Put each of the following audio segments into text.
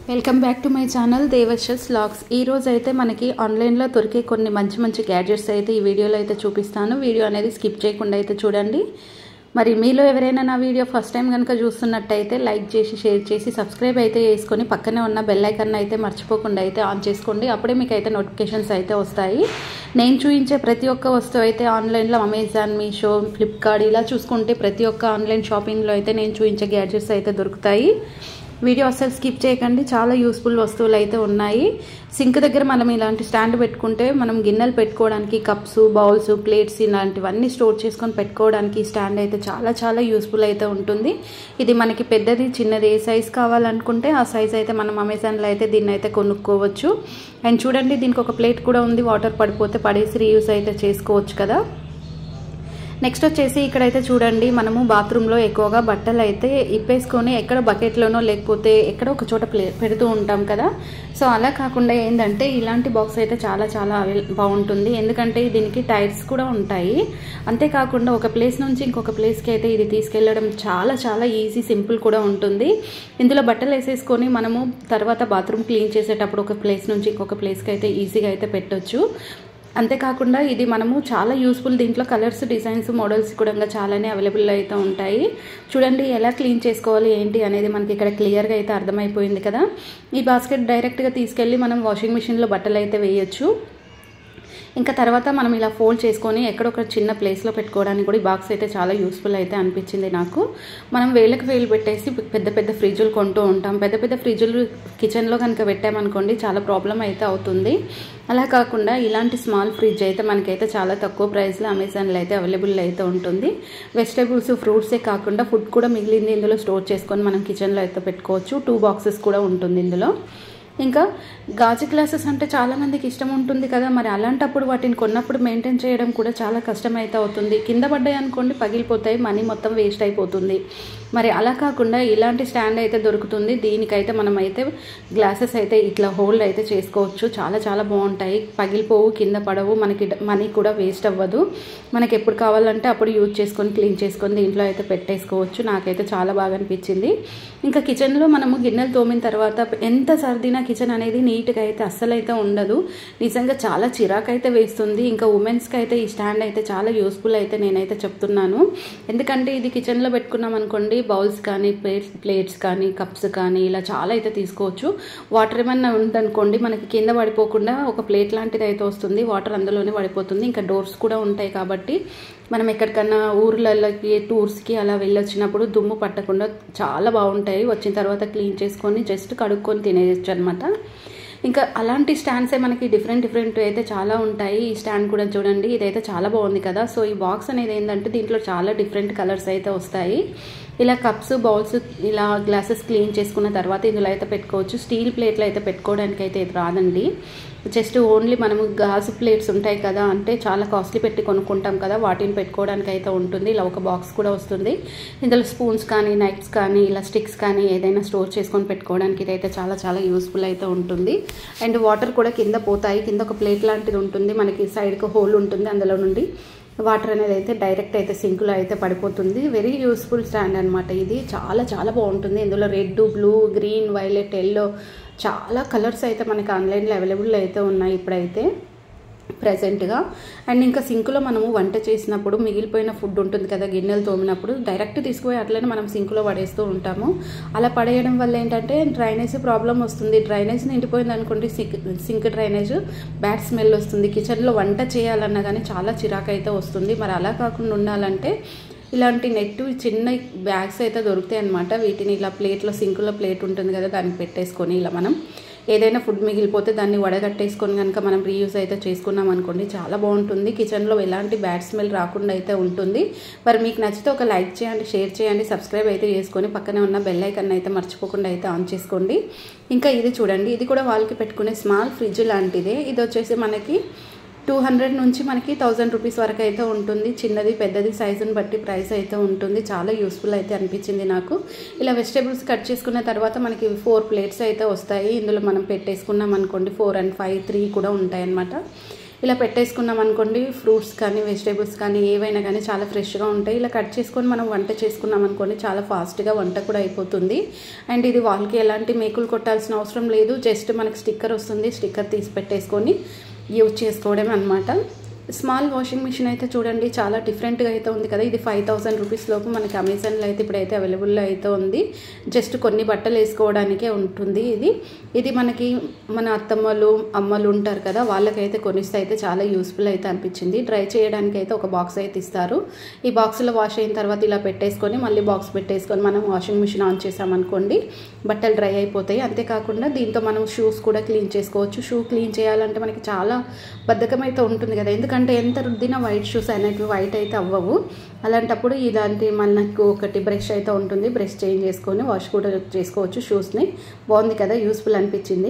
Welcome back to my channel Devarsh's vlogs. ఈ రోజు అయితే మనకి ఆన్లైన్లో దొరికే కొన్ని మంచి గ్యాడ్జెట్స్ అయితే ఈ వీడియోలో అయితే చూపిస్తాను. వీడియో అనేది స్కిప్ చేయకుండా అయితే చూడండి. మరి మీలో ఎవరైనా నా వీడియో ఫస్ట్ టైం కనుక చూస్తున్నట్టయితే లైక్ చేసి షేర్ చేసి సబ్స్క్రైబ్ అయితే చేసుకొని పక్కనే ఉన్న బెల్ ఐకాన్ అయితే మర్చిపోకుండా అయితే ఆన్ చేసుకోండి. అప్పుడే మీకు అయితే నోటిఫికేషన్స్ అయితే వస్తాయి. నేను చూపించే ప్రతి ఒక్క వస్తువు అయితే ఆన్లైన్లో అమెజాన్, మీషో, ఫ్లిప్కార్ట్ ఇలా చూసుకుంటే ప్రతి ఒక్క ఆన్లైన్ షాపింగ్లో అయితే నేను చూపించే గ్యాడ్జెట్స్ అయితే దొరుకుతాయి. వీడియో అస్సలు స్కిప్ చేయకండి. చాలా యూస్ఫుల్ వస్తువులు అయితే ఉన్నాయి. సింక్ దగ్గర మనం ఇలాంటి స్టాండ్ పెట్టుకుంటే మనం గిన్నెలు పెట్టుకోవడానికి, కప్స్, బౌల్స్, ప్లేట్స్ ఇలాంటివన్నీ స్టోర్ చేసుకొని పెట్టుకోవడానికి ఈ స్టాండ్ అయితే చాలా యూస్ఫుల్ అయితే ఉంటుంది. ఇది మనకి పెద్దది చిన్నది ఏ సైజ్ కావాలనుకుంటే ఆ సైజ్ అయితే మనం అమెజాన్లో అయితే దీన్ని అయితే కొనుక్కోవచ్చు. అండ్ చూడండి, దీనికి ఒక ప్లేట్ కూడా ఉంది. వాటర్ పడిపోతే పడేసి రీయూస్ అయితే చేసుకోవచ్చు కదా. నెక్స్ట్ వచ్చేసి ఇక్కడైతే చూడండి, మనము బాత్రూంలో ఎక్కువగా బట్టలు అయితే ఇప్పేసుకొని ఎక్కడ బకెట్లోనో లేకపోతే ఎక్కడ ఒక చోట పెడుతూ ఉంటాం కదా. సో అలా కాకుండా ఏంటంటే ఇలాంటి బాక్స్ అయితే చాలా బాగుంటుంది. ఎందుకంటే దీనికి టైర్స్ కూడా ఉంటాయి. అంతేకాకుండా ఒక ప్లేస్ నుంచి ఇంకొక ప్లేస్కి అయితే ఇది తీసుకెళ్ళడం చాలా ఈజీ, సింపుల్ కూడా ఉంటుంది. ఇందులో బట్టలు వేసేసుకొని మనము తర్వాత బాత్రూమ్ క్లీన్ చేసేటప్పుడు ఒక ప్లేస్ నుంచి ఇంకొక ప్లేస్కి అయితే ఈజీగా అయితే పెట్టొచ్చు. అంతేకాకుండా ఇది మనము చాలా యూస్ఫుల్. దీంట్లో కలర్స్, డిజైన్స్, మోడల్స్ కూడా చాలానే అవైలబుల్ అయితే ఉంటాయి. చూడండి ఎలా క్లీన్ చేసుకోవాలి ఏంటి అనేది మనకి ఇక్కడ క్లియర్గా అయితే అర్థమైపోయింది కదా. ఈ బాస్కెట్ డైరెక్ట్గా తీసుకెళ్ళి మనం వాషింగ్ మిషన్లో బట్టలు అయితే వేయచ్చు. ఇంకా తర్వాత మనం ఇలా ఫోల్డ్ చేసుకొని ఎక్కడొక చిన్న ప్లేస్లో పెట్టుకోవడానికి కూడా ఈ బాక్స్ అయితే చాలా యూస్ఫుల్ అయితే అనిపించింది నాకు. మనం వేలు పెట్టేసి పెద్ద ఫ్రిడ్జులు కొంటూ ఉంటాం. పెద్ద ఫ్రిడ్జులు కిచెన్లో కనుక పెట్టామనుకోండి చాలా ప్రాబ్లం అయితే అవుతుంది. అలా కాకుండా ఇలాంటి స్మాల్ ఫ్రిడ్జ్ అయితే మనకైతే చాలా తక్కువ ప్రైస్లో అమెజాన్లో అయితే అవైలబుల్ అయితే ఉంటుంది. వెజిటేబుల్స్, ఫ్రూట్సే కాకుండా ఫుడ్ కూడా మిగిలింది ఇందులో స్టోర్ చేసుకొని మనం కిచెన్లో అయితే పెట్టుకోవచ్చు. 2 బాక్సెస్ కూడా ఉంటుంది ఇందులో. ఇంకా గాజు గ్లాసెస్ అంటే చాలామందికి ఇష్టం ఉంటుంది కదా. మరి అలాంటప్పుడు వాటిని కొన్నప్పుడు మెయింటైన్ చేయడం కూడా చాలా కష్టమైతే అవుతుంది. కింద పడ్డాయి అనుకోండి పగిలిపోతాయి, మనీ మొత్తం వేస్ట్ అయిపోతుంది. మరి అలా కాకుండా ఇలాంటి స్టాండ్ అయితే దొరుకుతుంది. దీనికైతే మనం అయితే గ్లాసెస్ అయితే ఇట్లా హోల్డ్ అయితే చేసుకోవచ్చు. చాలా బాగుంటాయి. పగిలిపోవు, కింద పడవు, మనకి మనీ కూడా వేస్ట్ అవ్వదు. మనకి ఎప్పుడు కావాలంటే అప్పుడు యూజ్ చేసుకొని క్లీన్ చేసుకొని దీంట్లో అయితే పెట్టేసుకోవచ్చు. నాకైతే చాలా బాగా అనిపించింది. ఇంకా కిచెన్లో మనము గిన్నెలు తోమిన తర్వాత ఎంత సర్దినా కిచెన్ అనేది నీట్గా అయితే అస్సలైతే ఉండదు. నిజంగా చాలా చిరాకు అయితే వేస్తుంది. ఇంకా ఉమెన్స్కి అయితే ఈ స్టాండ్ అయితే చాలా యూస్ఫుల్ అయితే నేనైతే చెప్తున్నాను. ఎందుకంటే ఇది కిచెన్లో పెట్టుకున్నాం అనుకోండి, బౌల్స్ కానీ, ప్లేట్స్ కానీ, కప్స్ కానీ ఇలా చాలా అయితే తీసుకోవచ్చు. వాటర్ ఏమన్నా ఉందనుకోండి మనకి కింద పడిపోకుండా ఒక ప్లేట్ లాంటిది అయితే వస్తుంది. వాటర్ అందులోనే పడిపోతుంది. ఇంకా డోర్స్ కూడా ఉంటాయి కాబట్టి మనం ఎక్కడికన్నా ఊర్లకి, టూర్స్కి అలా వెళ్ళొచ్చినప్పుడు దుమ్ము పట్టకుండా చాలా బాగుంటాయి. వచ్చిన తర్వాత క్లీన్ చేసుకొని జస్ట్ కడుక్కొని తినేయచ్చు అనమాట. ఇంకా అలాంటి స్టాండ్సే మనకి డిఫరెంట్ అయితే చాలా ఉంటాయి. ఈ స్టాండ్ కూడా చూడండి, ఇదైతే చాలా బాగుంది కదా. సో ఈ బాక్స్ అనేది ఏంటంటే దీంట్లో చాలా డిఫరెంట్ కలర్స్ అయితే వస్తాయి. ఇలా కప్స్, బౌల్స్, ఇలా గ్లాసెస్ క్లీన్ చేసుకున్న తర్వాత ఇందులో అయితే పెట్టుకోవచ్చు. స్టీల్ ప్లేట్లు అయితే పెట్టుకోవడానికి అయితే ఇది రాదండి. జస్ట్ ఓన్లీ మనము గాజు ప్లేట్స్ ఉంటాయి కదా, అంటే చాలా కాస్ట్లీ పెట్టి కొనుక్కుంటాం కదా, వాటిని పెట్టుకోవడానికి అయితే ఉంటుంది. ఇలా ఒక బాక్స్ కూడా వస్తుంది. ఇందులో స్పూన్స్ కానీ, నైఫ్స్ కానీ, ఇలా స్టిక్స్ కానీ ఏదైనా స్టోర్ చేసుకొని పెట్టుకోవడానికి ఇదైతే చాలా యూస్ఫుల్ అయితే ఉంటుంది. అండ్ వాటర్ కూడా కింద పోతాయి. కింద ఒక ప్లేట్ లాంటిది ఉంటుంది, మనకి సైడ్కి హోల్ ఉంటుంది. అందులో నుండి వాటర్ అనేది అయితే డైరెక్ట్ అయితే సింకులో అయితే పడిపోతుంది. వెరీ యూస్ఫుల్ స్టాండ్ అనమాట. ఇది చాలా బాగుంటుంది. ఇందులో red, blue, green, violet, yellow చాలా కలర్స్ అయితే మనకి ఆన్లైన్లో అవైలబుల్ అయితే ఉన్నాయి ఇప్పుడైతే ప్రెజెంట్గా. అండ్ ఇంకా సింకులో మనము వంట చేసినప్పుడు మిగిలిపోయిన ఫుడ్ ఉంటుంది కదా, గిన్నెలు తోమినప్పుడు డైరెక్ట్ తీసుకుపోయి అట్లనే మనం సింకులో పడేస్తూ ఉంటాము. అలా పడేయడం వల్ల ఏంటంటే డ్రైనేజ్ ప్రాబ్లం వస్తుంది. డ్రైనేజ్ నిండిపోయింది అనుకోండి, సింక్ డ్రైనేజ్ బ్యాడ్ స్మెల్ వస్తుంది. కిచెన్లో వంట చేయాలన్నా కానీ చాలా చిరాకు అయితే వస్తుంది. మరి అలా కాకుండా ఉండాలంటే ఇలాంటి నెట్ చిన్న బ్యాగ్స్ అయితే దొరుకుతాయి అనమాట. వీటిని ఇలా ప్లేట్లో, సింకులో ప్లేట్ ఉంటుంది కదా, దానికి పెట్టేసుకొని ఇలా మనం ఏదైనా ఫుడ్ మిగిలిపోతే దాన్ని వడగట్టేసుకొని కనుక మనం రీయూజ్ అయితే చేసుకున్నాం అనుకోండి చాలా బాగుంటుంది. కిచెన్లో ఎలాంటి బ్యాడ్ స్మెల్ రాకుండా అయితే ఉంటుంది. మరి మీకు నచ్చితే ఒక లైక్ చేయండి, షేర్ చేయండి, సబ్స్క్రైబ్ అయితే చేసుకొని పక్కనే ఉన్న బెల్ ఐకాన్ అయితే మర్చిపోకుండా అయితే ఆన్ చేసుకోండి. ఇంకా ఇది చూడండి, ఇది కూడా వాళ్ళకి పెట్టుకునే స్మాల్ ఫ్రిడ్జ్ లాంటిదే. ఇది వచ్చేసి మనకి 200 నుంచి మనకి 1000 రూపీస్ వరకు అయితే ఉంటుంది. చిన్నది పెద్దది సైజుని బట్టి ప్రైస్ అయితే ఉంటుంది. చాలా యూస్ఫుల్ అయితే అనిపించింది నాకు. ఇలా వెజిటేబుల్స్ కట్ చేసుకున్న తర్వాత మనకి 4 ప్లేట్స్ అయితే వస్తాయి. ఇందులో మనం పెట్టేసుకున్నాం అనుకోండి 4 and 5, 3 కూడా ఉంటాయి అన్నమాట. ఇలా పెట్టేసుకున్నాం అనుకోండి, ఫ్రూట్స్ కానీ వెజిటేబుల్స్ కానీ ఏవైనా కానీ చాలా ఫ్రెష్గా ఉంటాయి. ఇలా కట్ చేసుకొని మనం వంట చేసుకున్నాం అనుకోండి, చాలా ఫాస్ట్గా వంట కూడా అయిపోతుంది. అండ్ ఇది వాళ్ళకి ఎలాంటి మేకులు కొట్టాల్సిన అవసరం లేదు, జస్ట్ మనకి స్టిక్కర్ వస్తుంది, స్టిక్కర్ తీసి పెట్టేసుకొని యూజ్ చేసుకోవడమే అనమాట. స్మాల్ వాషింగ్ మిషన్ అయితే చూడండి చాలా డిఫరెంట్గా అయితే ఉంది కదా. ఇది 5000 రూపీస్ లోపు మనకి అమెజాన్లో అయితే ఇప్పుడైతే అవైలబుల్లో అయితే ఉంది. జస్ట్ కొన్ని బట్టలు వేసుకోవడానికే ఉంటుంది. ఇది మనకి మన అత్తమ్మలు అమ్మలు ఉంటారు కదా, వాళ్ళకైతే కొనిస్తే అయితే చాలా యూస్ఫుల్ అయితే అనిపించింది. డ్రై చేయడానికి అయితే ఒక బాక్స్ అయితే ఇస్తారు. ఈ బాక్స్లో వాష్ అయిన తర్వాత ఇలా పెట్టేసుకొని మళ్ళీ బాక్స్ పెట్టేసుకొని మనం వాషింగ్ మిషన్ ఆన్ చేసామనుకోండి, బట్టలు డ్రై అయిపోతాయి. అంతేకాకుండా దీంతో మనం షూస్ కూడా క్లీన్ చేసుకోవచ్చు. షూ క్లీన్ చేయాలంటే మనకి చాలా బద్ధకం అయితే ఉంటుంది కదా, ఎందుకంటే ఎంత రుద్దినా వైట్ షూస్ అనేటివి వైట్ అయితే అవ్వవు. అలాంటప్పుడు ఇలాంటి మనకు ఒకటి బ్రష్ అయితే ఉంటుంది, బ్రష్ చేంజ్ చేసుకొని వాష్ కూడా చేసుకోవచ్చు షూస్ని. బాగుంది కదా, యూస్ఫుల్ అనిపించింది.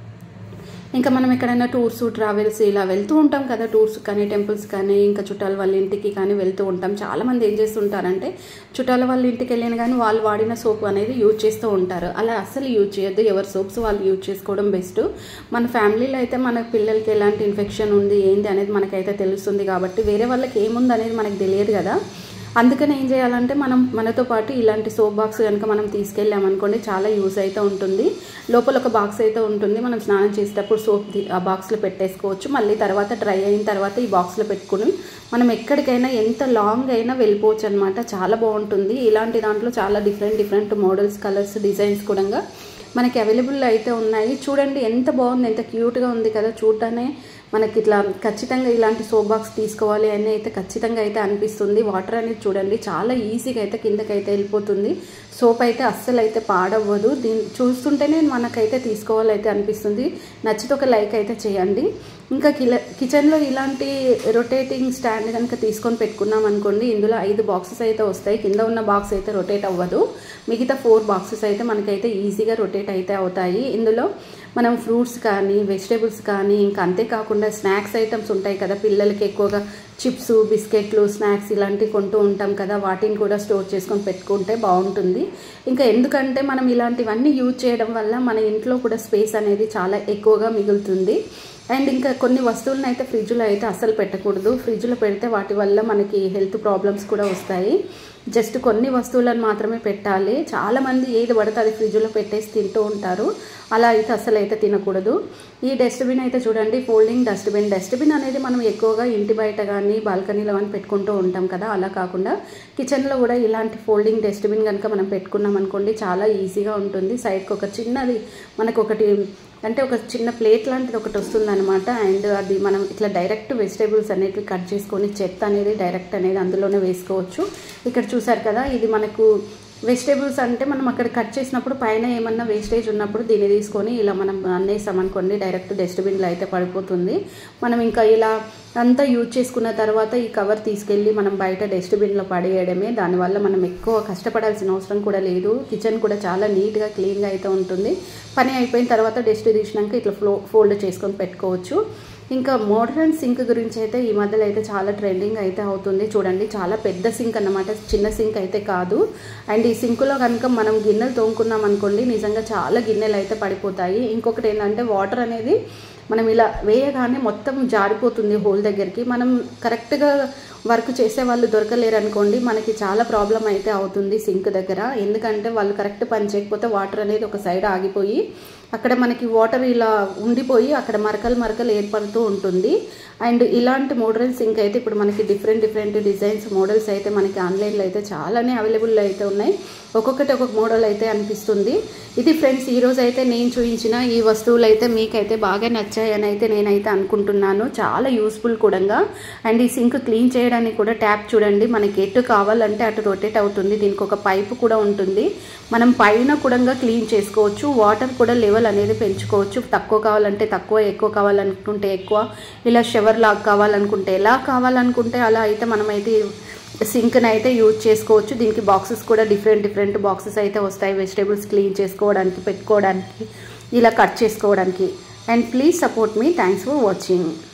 ఇంకా మనం ఎక్కడైనా టూర్స్ ట్రావెల్స్ ఇలా వెళ్తూ ఉంటాం కదా, టూర్స్ కానీ టెంపుల్స్ కానీ ఇంకా చుట్టాల వాళ్ళ ఇంటికి కానీ వెళ్తూ ఉంటాం. చాలామంది ఏం చేస్తుంటారంటే చుట్టాల వాళ్ళ ఇంటికి వెళ్ళిన కానీ వాళ్ళు వాడిన సోప్ అనేది యూజ్ చేస్తూ ఉంటారు. అలా అస్సలు యూజ్ చేయొద్దు, ఎవరి సోప్స్ వాళ్ళు యూజ్ చేసుకోవడం బెస్ట్. మన ఫ్యామిలీలో అయితే మన పిల్లలకి ఎలాంటి ఇన్ఫెక్షన్ ఉంది ఏంది అనేది మనకైతే తెలుస్తుంది కాబట్టి వేరే వాళ్ళకి ఏముంది అనేది మనకు తెలియదు కదా. అందుకని ఏం చేయాలంటే మనతో పాటు ఇలాంటి సోప్ బాక్స్ కనుక మనం తీసుకెళ్ళామనుకోండి చాలా యూజ్ అయితే ఉంటుంది. లోపల ఒక బాక్స్ అయితే ఉంటుంది, మనం స్నానం చేసేటప్పుడు సోప్ ఆ బాక్స్లో పెట్టేసుకోవచ్చు. మళ్ళీ తర్వాత డ్రై అయిన తర్వాత ఈ బాక్స్లో పెట్టుకుని మనం ఎక్కడికైనా ఎంత లాంగ్ అయినా వెళ్ళిపోవచ్చు అనమాట. చాలా బాగుంటుంది. ఇలాంటి దాంట్లో చాలా డిఫరెంట్ మోడల్స్, కలర్స్, డిజైన్స్ కూడా మనకి అవైలబుల్ అయితే ఉన్నాయి. చూడండి ఎంత బాగుంది, ఎంత క్యూట్గా ఉంది కదా. చూడటానే మనకి ఇట్లా ఖచ్చితంగా ఇలాంటి సోప్ బాక్స్ తీసుకోవాలి అని అయితే ఖచ్చితంగా అయితే అనిపిస్తుంది. వాటర్ అనేది చూడండి చాలా ఈజీగా అయితే కిందకైతే వెళ్ళిపోతుంది. సోప్ అయితే అస్సలు అయితే పాడవ్వదు. దీన్ని చూస్తుంటేనే మనకైతే తీసుకోవాలైతే అనిపిస్తుంది. నచ్చితే ఒక లైక్ అయితే చేయండి. ఇంకా కిచెన్లో ఇలాంటి రొటేటింగ్ స్టాండ్ కనుక తీసుకొని పెట్టుకున్నాం అనుకోండి, ఇందులో 5 బాక్సెస్ అయితే వస్తాయి. కింద ఉన్న బాక్స్ అయితే రొటేట్ అవ్వదు, మిగతా 4 బాక్సెస్ అయితే మనకైతే ఈజీగా రొటేట్ అయితే అవుతాయి. ఇందులో మనం ఫ్రూట్స్ కానీ వెజిటేబుల్స్ కానీ ఇంకా అంతేకాకుండా స్నాక్స్ ఐటమ్స్ ఉంటాయి కదా, పిల్లలకి ఎక్కువగా చిప్స్, బిస్కెట్లు, స్నాక్స్ ఇలాంటివి కొంటూ ఉంటాం కదా, వాటిని కూడా స్టోర్ చేసుకొని పెట్టుకుంటే బాగుంటుంది. ఇంకా ఎందుకంటే మనం ఇలాంటివన్నీ యూజ్ చేయడం వల్ల మన ఇంట్లో కూడా స్పేస్ అనేది చాలా ఎక్కువగా మిగులుతుంది. అండ్ ఇంకా కొన్ని వస్తువులను అయితే ఫ్రిడ్జ్లో అయితే అస్సలు పెట్టకూడదు. ఫ్రిడ్జ్లో పెడితే వాటి వల్ల మనకి హెల్త్ ప్రాబ్లమ్స్ కూడా వస్తాయి. జస్ట్ కొన్ని వస్తువులను మాత్రమే పెట్టాలి. చాలామంది ఏది పడితే అది ఫ్రిడ్జ్లో పెట్టేసి తింటూ ఉంటారు. అలా అయితే అస్సలు అయితే తినకూడదు. ఈ డస్ట్బిన్ అయితే చూడండి, ఫోల్డింగ్ డస్ట్బిన్ అనేది మనం ఎక్కువగా ఇంటి బయట కానీ బాల్కనీలో కానీ పెట్టుకుంటూ ఉంటాం కదా, అలా కాకుండా కిచెన్లో కూడా ఇలాంటి ఫోల్డింగ్ డస్ట్బిన్ కనుక మనం పెట్టుకున్నాం అనుకోండి చాలా ఈజీగా ఉంటుంది. సైడ్కి ఒక చిన్నది మనకు ఒకటి అంటే ఒక చిన్న ప్లేట్ లాంటిది ఒకటి వస్తుందన్నమాట. అండ్ అది మనం ఇట్లా డైరెక్ట్ వెజిటేబుల్స్ అనేటివి కట్ చేసుకొని చెత్త అనేది డైరెక్ట్ అనేది అందులోనే వేసుకోవచ్చు. ఇక్కడ చూసారు కదా, ఇది మనకు వెజిటేబుల్స్ అంటే మనం అక్కడ కట్ చేసినప్పుడు పైన ఏమన్నా వేస్టేజ్ ఉన్నప్పుడు దీన్ని తీసుకొని ఇలా మనం అన్నేసామనుకోండి డైరెక్ట్ డస్ట్బిన్లో అయితే పడిపోతుంది. మనం ఇంకా ఇలా అంతా యూజ్ చేసుకున్న తర్వాత ఈ కవర్ తీసుకెళ్ళి మనం బయట డస్ట్బిన్లో పడేయడమే. దానివల్ల మనం ఎక్కువ కష్టపడాల్సిన అవసరం కూడా లేదు. కిచెన్ కూడా చాలా నీట్గా క్లీన్గా అయితే ఉంటుంది. పని అయిపోయిన తర్వాత డస్ట్ తీసినాక ఇట్లా ఫోల్డ్ చేసుకొని పెట్టుకోవచ్చు. ఇంకా మోడర్న్ సింక్ గురించి అయితే ఈ మధ్యలో అయితే చాలా ట్రెండింగ్ అయితే అవుతుంది. చూడండి చాలా పెద్ద సింక్ అన్నమాట, చిన్న సింక్ అయితే కాదు. అండ్ ఈ సింకులో కనుక మనం గిన్నెలు తోముకున్నాం అనుకోండి నిజంగా చాలా గిన్నెలు అయితే పడిపోతాయి. ఇంకొకటి ఏంటంటే వాటర్ అనేది మనం ఇలా వేయగానే మొత్తం జారిపోతుంది హోల్ దగ్గరికి. మనం కరెక్ట్గా వర్క్ చేసే వాళ్ళు దొరకలేరు అనుకోండి, మనకి చాలా ప్రాబ్లం అయితే అవుతుంది సింక్ దగ్గర. ఎందుకంటే వాళ్ళు కరెక్ట్ పని చేయకపోతే వాటర్ అనేది ఒక సైడ్ ఆగిపోయి అక్కడ మనకి వాటర్ ఇలా ఉండిపోయి అక్కడ మరకలు ఏర్పడుతూ ఉంటుంది. అండ్ ఇలాంటి మోడర్న్ సింక్ అయితే ఇప్పుడు మనకి డిఫరెంట్ డిజైన్స్ మోడల్స్ అయితే మనకి ఆన్లైన్లో అయితే చాలానే అవైలబుల్ అయితే ఉన్నాయి. ఒక్కొక్కటి ఒక్కొక్క మోడల్ అయితే అనిపిస్తుంది. ఇది ఫ్రెండ్స్ ఈరోజు అయితే నేను చూపించిన ఈ వస్తువులు అయితే మీకైతే బాగా నచ్చాయని అయితే నేనైతే అనుకుంటున్నాను. చాలా యూస్ఫుల్ కూడా. అండ్ ఈ సింక్ క్లీన్ చేయడానికి కూడా ట్యాప్ చూడండి, మనకి ఎటు కావాలంటే అటు రొటేట్ అవుతుంది. దీనికి ఒక పైపు కూడా ఉంటుంది. మనం పైన కూడా క్లీన్ చేసుకోవచ్చు. వాటర్ కూడా లెవెల్ అనేది పెంచుకోవచ్చు. తక్కువ కావాలంటే తక్కువ, ఎక్కువ కావాలనుకుంటే ఎక్కువ, ఇలా షవర్ లాగా కావాలనుకుంటే ఎలా కావాలనుకుంటే అలా అయితే మనమైతే సింక్ని అయితే యూజ్ చేసుకోవచ్చు. దీనికి బాక్సెస్ కూడా డిఫరెంట్ బాక్సెస్ అయితే వస్తాయి. వెజిటేబుల్స్ క్లీన్ చేసుకోవడానికి, పెట్టుకోవడానికి, ఇలా కట్ చేసుకోవడానికి. And please support me. Thanks for watching.